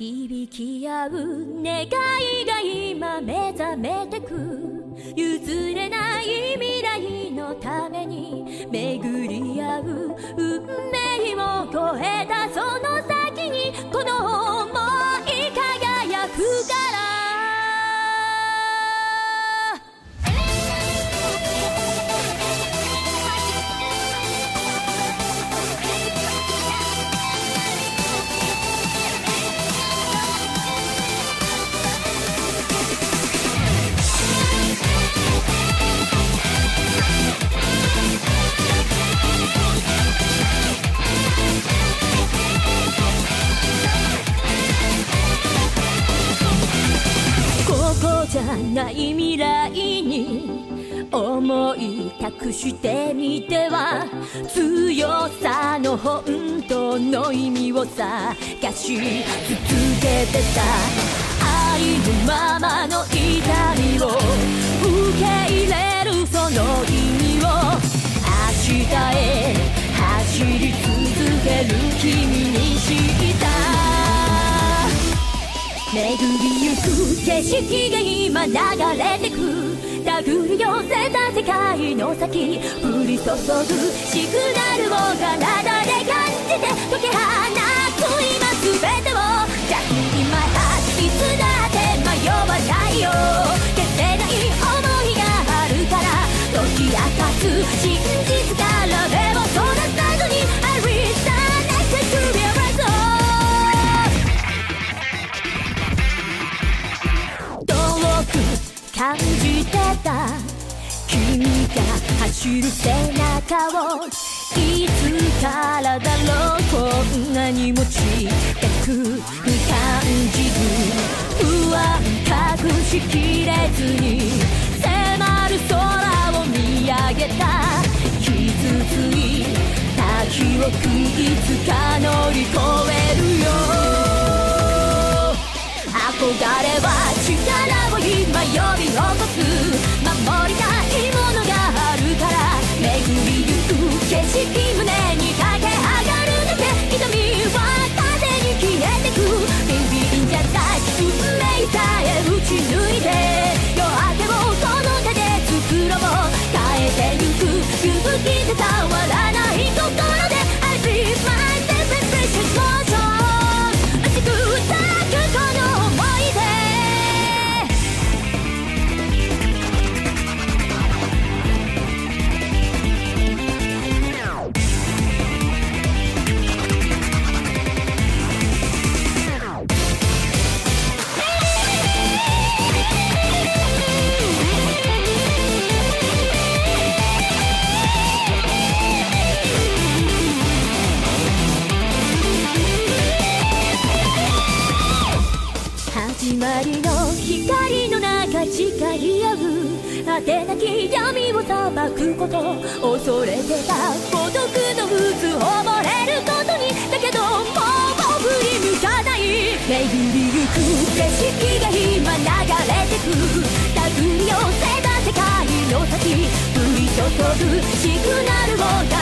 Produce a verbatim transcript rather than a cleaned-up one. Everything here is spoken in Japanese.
響き合う願いが今目覚めてく、譲れない未来のために巡り合う運命を超えたその先にこの想い輝くからじゃない未来に思い託してみては、強さの本当の意味を探し続けてた、ありのままの痛みを受け入れるその意味を、明日へ走り続ける君にした巡りゆく景色が今流れてく、手繰り寄せた世界の先、降り注ぐシグナルを体で感じて解き放つ今全てを、じゃあ今いつだって迷わないよ、消せない想いがあるから解き明かす真実から目をそらさずに I reach the next to realize all感じてた君が走る背中を、いつからだろうこんなにも近くに感じる、不安隠しきれずに迫る空を見上げた、傷ついた記憶いつか乗り越えるよ、憧れは力を今呼び起こす、守りたいものがあるから巡りゆく景色胸に駆け上がるだけ、瞳は風に消えてく、ビビンじゃない運命さえ打ち抜いて夜明けをこの手で作ろう、変えてゆく勇気で伝わらない心で I breathe my favorite precious motion 熱く咲くこの想いで始まりの光の中誓い合う、果てなき闇を裁くこと恐れてた孤独の渦溺れることに、だけどもう振り向かない、巡りゆく景色が今流れてく、手繰り寄せた世界の先、降り注ぐシグナルを